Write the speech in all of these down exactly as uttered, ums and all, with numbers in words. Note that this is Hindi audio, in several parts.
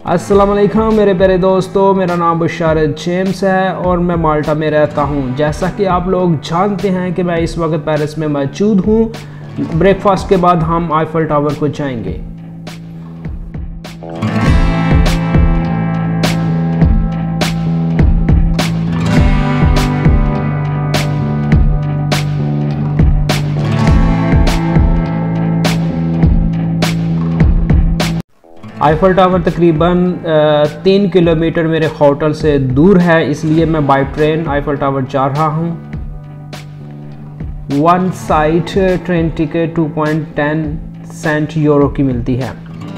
अस्सलाम वालेकुम मेरे प्यारे दोस्तों, मेरा नाम बशारत जेम्स है और मैं माल्टा में रहता हूँ। जैसा कि आप लोग जानते हैं कि मैं इस वक्त पेरिस में मौजूद हूँ। ब्रेकफास्ट के बाद हम आईफल टावर को जाएंगे। आईफल टावर तकरीबन तीन किलोमीटर मेरे होटल से दूर है, इसलिए मैं बाई ट्रेन आईफल टावर जा रहा हूँ। One side train ticket two point ten cent euro की मिलती है।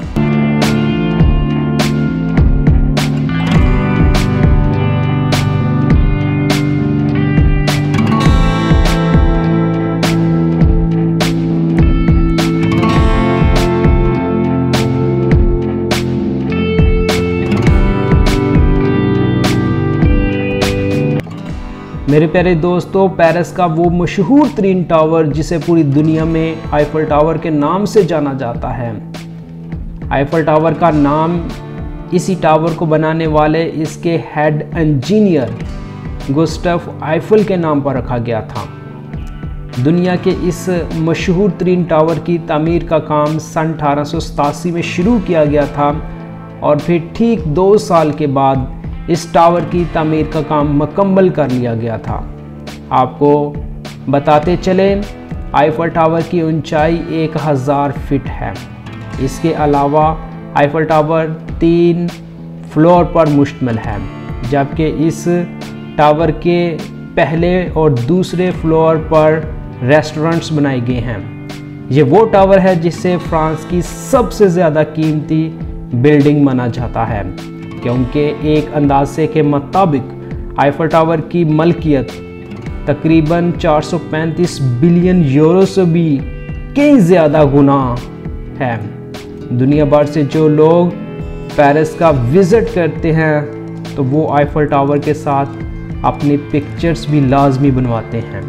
मेरे प्यारे दोस्तों, पेरिस का वो मशहूर तरीन टावर जिसे पूरी दुनिया में आईफल टावर के नाम से जाना जाता है। आईफल टावर का नाम इसी टावर को बनाने वाले इसके हेड इंजीनियर गुस्ताव आईफल के नाम पर रखा गया था। दुनिया के इस मशहूर तरीन टावर की तामीर का काम सन अठारह सौ सतासी में शुरू किया गया था और फिर ठीक दो साल के बाद इस टावर की तामीर का काम मुकम्मल कर लिया गया था। आपको बताते चले, आईफल टावर की ऊंचाई एक हज़ार फीट है। इसके अलावा आईफल टावर तीन फ्लोर पर मुश्तमिल है, जबकि इस टावर के पहले और दूसरे फ्लोर पर रेस्टोरेंट्स बनाए गए हैं। ये वो टावर है जिसे फ्रांस की सबसे ज़्यादा कीमती बिल्डिंग माना जाता है, क्योंकि एक अंदाजे के मुताबिक आईफल टावर की मलकियत तकरीबन चार सौ पैंतीस बिलियन यूरो से भी कई ज़्यादा गुना है। दुनिया भर से जो लोग पेरिस का विज़िट करते हैं तो वो आईफल टावर के साथ अपनी पिक्चर्स भी लाजमी बनवाते हैं।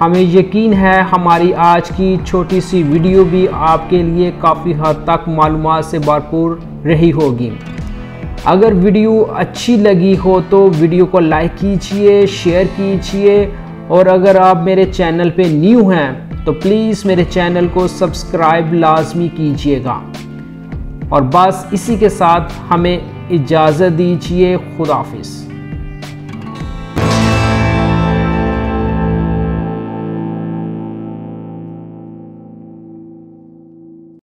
हमें यकीन है हमारी आज की छोटी सी वीडियो भी आपके लिए काफ़ी हद तक मालूमात से भरपूर रही होगी। अगर वीडियो अच्छी लगी हो तो वीडियो को लाइक कीजिए, शेयर कीजिए, और अगर आप मेरे चैनल पे न्यू हैं तो प्लीज़ मेरे चैनल को सब्सक्राइब लाजमी कीजिएगा। और बस इसी के साथ हमें इजाज़त दीजिए। खुदा हाफिज़।